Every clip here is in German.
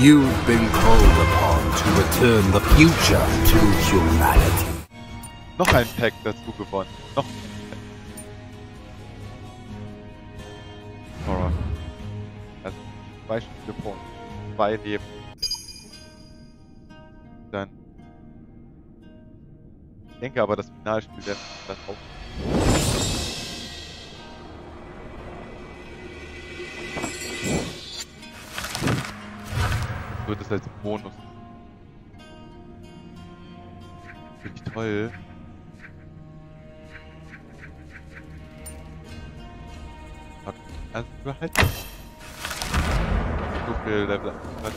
You've been called upon to return the future to humanity. Noch ein Pack dazu gewonnen. Noch ein Pack. Alright. Also 2 Spielpunkte, 2 Leben. Dann. Ich denke aber, das Finalspiel wird dann auch. Wird es als Bonus. Finde ich toll. Also halt so viel Level.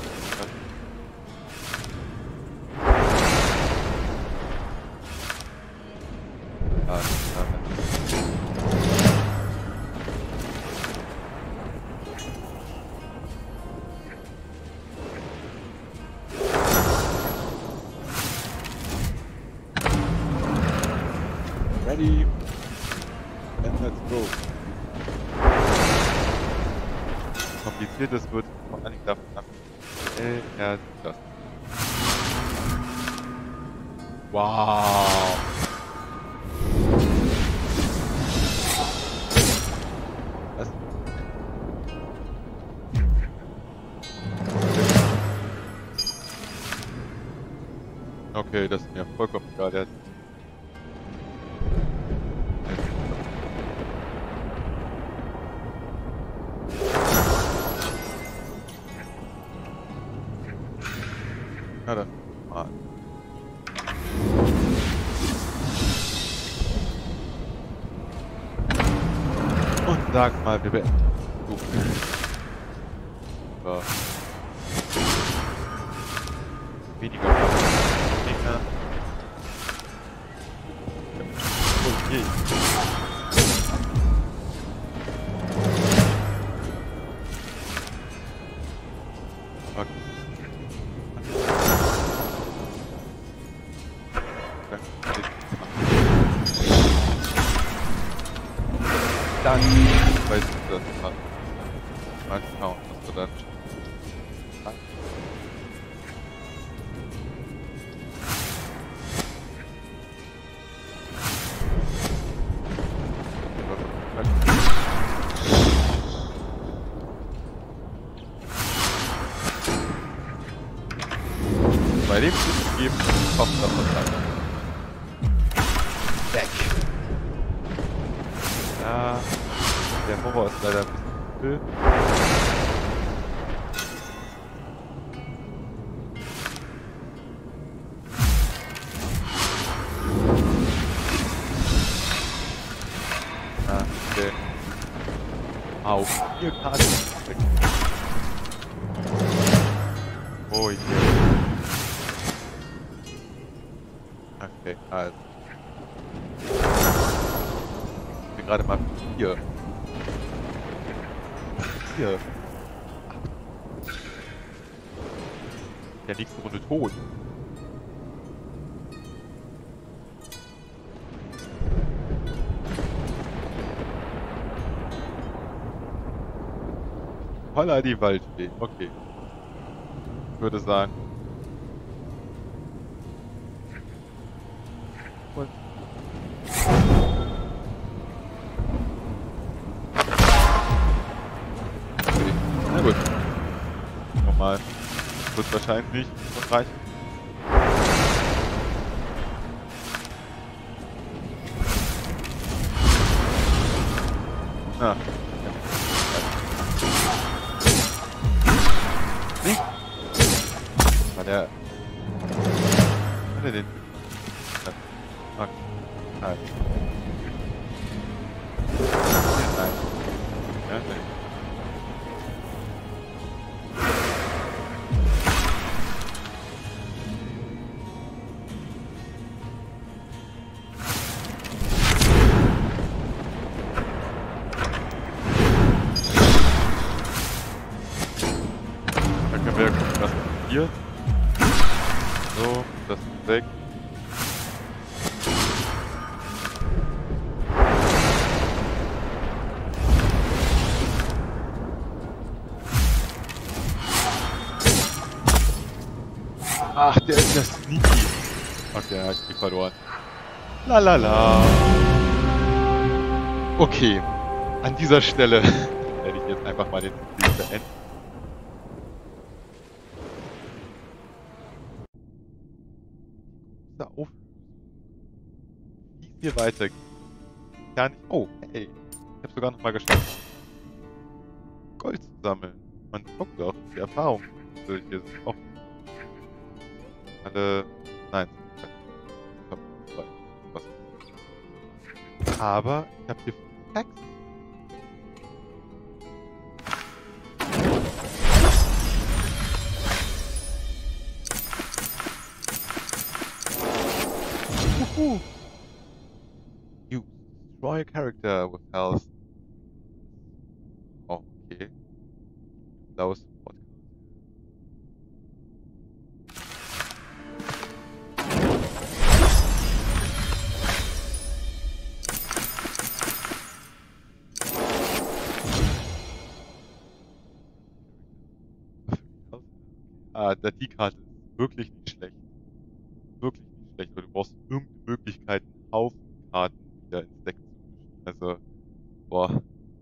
Ready? And let's go. Kompliziertes wird vor allen Dingen davon ab. Ja, das. Wow. Was? Okay, das ist mir vollkommen egal. Der na dann, mal. Und sag mal, wir beenden. So. Weniger Gegner. Okay. Dann weißt du das mal. Mal schauen, was du dann. Bei dem System kommt das was rein. Weg! Ja, der Horror ist leider ein bisschen übel. Ah, okay. Au, 4 Karten. Oh, hier. Okay, also. Ich bin gerade mal 4. Hier. Der nächste Runde tot. Holla die Waldfee. Okay. Ich würde sagen. Und okay. Na gut. Nochmal. Wird wahrscheinlich nicht reichen. Ah. Nicht? War der. Hat er den? Okay. Nein. Nein. Ja, nein. Dann können wir ja gucken, was passiert. So, das ist weg. Ach, der ist ja sneaky. Okay, ja, ich bin verloren. Lalala. Okay, an dieser Stelle werde ich jetzt einfach mal den Spiel beenden. Auf, wie es hier weitergeht. Gar nicht. Oh, hey. Ich habe sogar noch mal geschafft, Gold zu sammeln. Man guckt doch, die Erfahrung. Hier sind auch alle. Nein. Aber ich habe hier Text. You destroy a character with health. Oh, okay. Blaues Support. Die Karte ist wirklich nicht schlecht. Wirklich nicht schlecht, weil du brauchst irgendeine Möglichkeit, einen Haufen Karten wieder ins Deck zu mischen. Also, boah.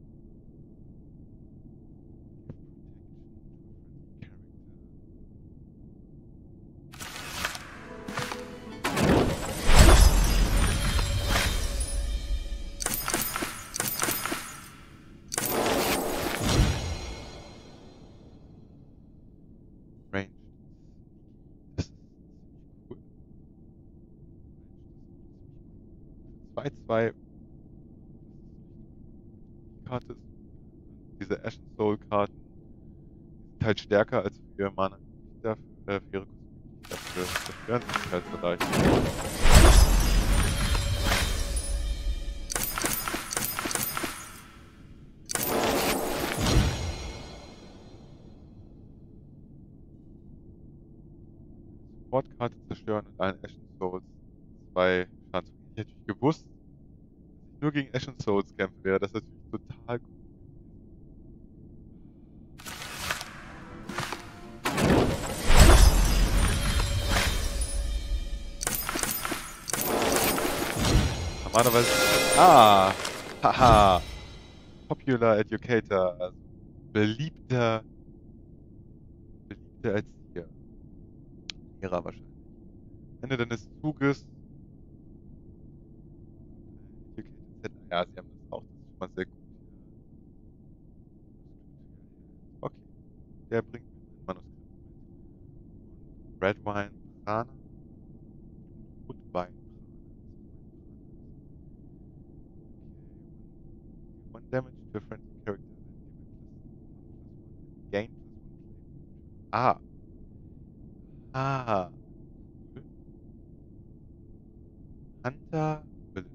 Range. Das ist cool. 2-2. Die Karte ist. Diese Ashen Soul Karten sind halt stärker als für ihre Mana. Für ihre Kostüme. Dafür zerstören sie sich halt so leicht. Supportkarte zerstören und einen Ashen Souls 2 Schaden. Ich hätte natürlich gewusst, dass ich nur gegen Ashen Souls kämpfen wäre. Das ist natürlich total gut. Normalerweise. Ah! Haha! Popular Educator. Also beliebter Erzieher. Lehrer wahrscheinlich. Ende deines Zuges. Ja, sie haben das auch. Das ist schon mal sehr gut. Okay. Der bringt mir ein Manuskript mit. Red Wine Prana. Woodbine Prana. One damage to a friendly character. Gain +1 flame. Ah. Hunter Villager.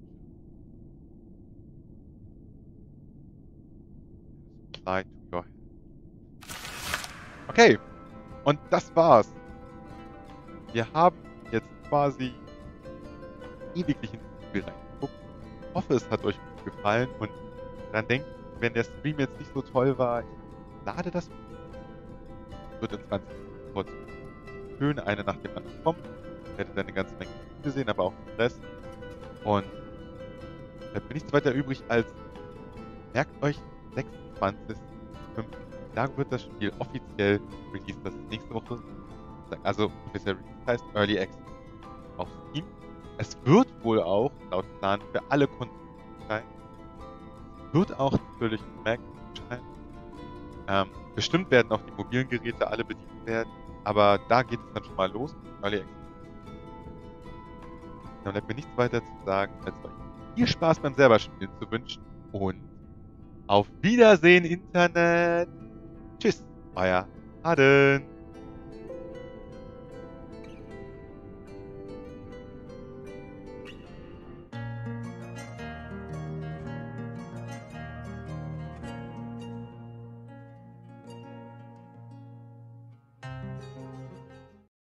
Apply to your hand. Okay. Und das war's. Wir haben jetzt quasi ewiglich in das Spiel reingeguckt. Ich hoffe, es hat euch gut gefallen und dann denkt, wenn der Stream jetzt nicht so toll war, ich lade das. Wird in 20 Minuten kurz schön eine nach dem anderen kommen. Ihr werdet eine ganze Menge Spiele sehen, aber auch den Rest. Und bleibt mir nichts weiter übrig als merkt euch 26.05. Da wird das Spiel offiziell released. Das ist nächste Woche. Also offiziell released heißt Early Access auf Steam. Es wird wohl auch laut Plan für alle Kunden erscheinen. Wird auch natürlich auf Mac erscheinen. Bestimmt werden auch die mobilen Geräte alle bedient werden. Aber da geht es dann schon mal los. Early Access. Dann bleibt mir nichts weiter zu sagen, als euch viel Spaß beim selber Spielen zu wünschen. Und auf Wiedersehen, Internet. Tschüss, euer Aden.